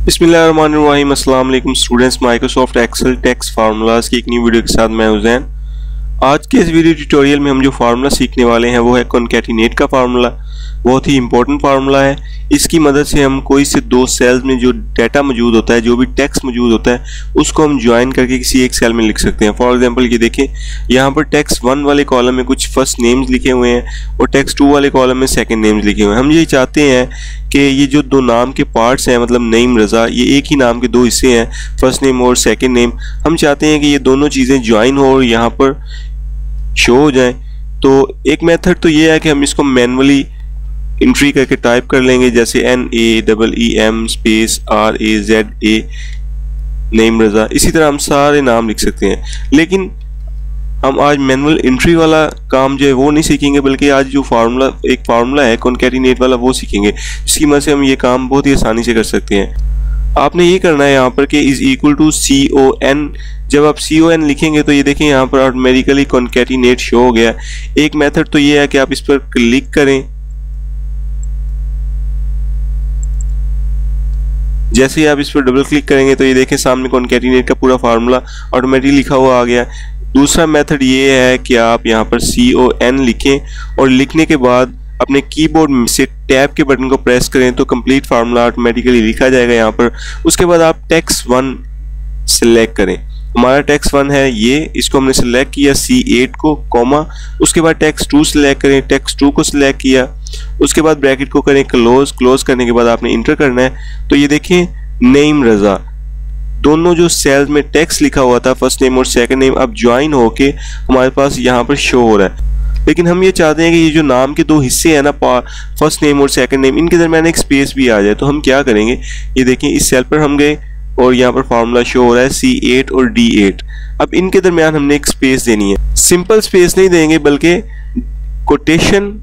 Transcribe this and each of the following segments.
बिस्मिल्लाहिर्रहमानिर्रहीम। अस्सलाम वालेकुम students. Microsoft Excel text formulas की एक नई वीडियो के साथ मैं हूं ज़ैन। आज के इस वीडियो ट्यूटोरियल में हम जो फार्मूला सीखने वाले हैं वो है कॉन्कैटिनेट का फार्मूला। बहुत ही इंपॉर्टेंट फार्मूला है। इसकी मदद से हम कोई से दो सेल्स में जो डाटा मौजूद होता है, जो भी टेक्स्ट मौजूद होता है, उसको हम ज्वाइन करके किसी एक सेल में लिख सकते हैं। फॉर एग्जांपल ये देखें, यहाँ पर टेक्स्ट 1 वाले कॉलम में कुछ फर्स्ट नेम्स लिखे हुए हैं और टेक्स्ट 2 वाले कॉलम में सेकंड नेम्स लिखे हुए हैं। हम ये चाहते हैं कि ये जो दो नाम के पार्ट्स हैं, मतलब नईम रज़ा, ये एक ही नाम के दो हिस्से हैं, फर्स्ट नेम और सेकंड नेम। हम चाहते हैं कि ये दोनों चीज़ें ज्वाइन हो और यहाँ पर शो हो जाए। तो एक मेथड तो ये है कि हम इसको मैनुअली एंट्री करके टाइप कर लेंगे, जैसे NAEEM space RAZA name Raza. इसी तरह हम सारे नाम लिख सकते हैं, लेकिन हम आज मैनुअल एंट्री वाला काम जो है वो नहीं सीखेंगे, बल्कि आज जो एक फार्मूला है कॉन्कैटिनेट वाला वो सीखेंगे, जिसकी मदद से हम ये काम बहुत ही आसानी से कर सकते हैं। आपने ये करना है यहाँ पर कि इज इक्वल टू CON। जब आप CON लिखेंगे तो ये देखें यहाँ पर ऑटोमेटिकली कॉन्कैटिनेट शो हो गया। एक मेथड तो ये है कि आप इस पर क्लिक करें, जैसे ही आप इस पर डबल क्लिक करेंगे तो ये देखें सामने कॉन्कैटिनेट का पूरा फार्मूला ऑटोमेटिकली लिखा हुआ आ गया। दूसरा मेथड ये है कि आप यहाँ पर CON लिखें और लिखने के बाद अपने कीबोर्ड से टैब के बटन को प्रेस करें तो कंप्लीट फार्मूला ऑटोमेटिकली लिखा जाएगा यहाँ पर। उसके बाद आप टेक्स्ट 1 सिलेक्ट करें। हमारा टेक्स्ट 1 है ये, इसको हमने सिलेक्ट किया C8 को, कॉमा। उसके बाद टेक्स्ट 2 सिलेक्ट करें, टेक्स्ट 2 को सिलेक्ट किया। उसके बाद ब्रैकेट को करें क्लोज। क्लोज करने के बाद आपने इंटर करना है। तो ये देखें नेम रज़ा, दोनों जो सेल्स में टेक्स्ट लिखा हुआ था, फर्स्ट नेम और सेकंड नेम, अब ज्वाइन होके हमारे पास यहाँ पर शो हो रहा है। लेकिन हम ये चाहते हैं कि ये जो नाम के दो हिस्से हैं ना, फर्स्ट नेम और सेकंड नेम, इनके दरमियान एक स्पेस भी आ जाए। तो हम क्या करेंगे, ये देखें इस सेल पर हम गए और यहाँ पर फार्मूला शो हो रहा है C8 और D8। अब इनके दरमियान हमने एक स्पेस देनी है। सिंपल स्पेस नहीं देंगे, बल्कि कोटेशन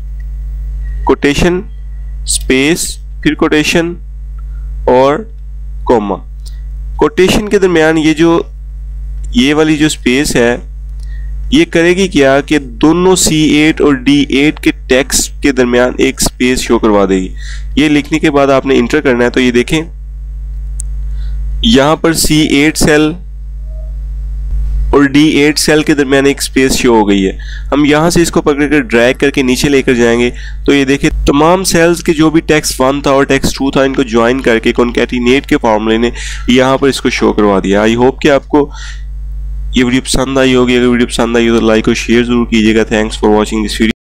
स्पेस, फिर कोटेशन और कॉमा। कोटेशन के दरमियान ये वाली जो स्पेस है ये करेगी क्या कि दोनों C8 और D8 के टेक्स्ट के दरमियान एक स्पेस शो करवा देगी। ये लिखने के बाद आपने इंटर करना है। तो ये देखें यहां पर C8 सेल और D8 सेल के दरमियान एक स्पेस शो हो गई है। हम यहां से इसको पकड़कर ड्रैग करके नीचे लेकर जाएंगे तो ये देखिए तमाम सेल्स के जो भी टेक्स्ट 1 था और टेक्स्ट 2 था, इनको ज्वाइन करके कॉन्कैटिनेट के फार्मूले ने यहां पर इसको शो करवा दिया। आई होप कि आपको ये वीडियो पसंद आई होगी। अगर वीडियो पसंद आई हो तो लाइक और शेयर जरूर कीजिएगा। Thanks for watching this video.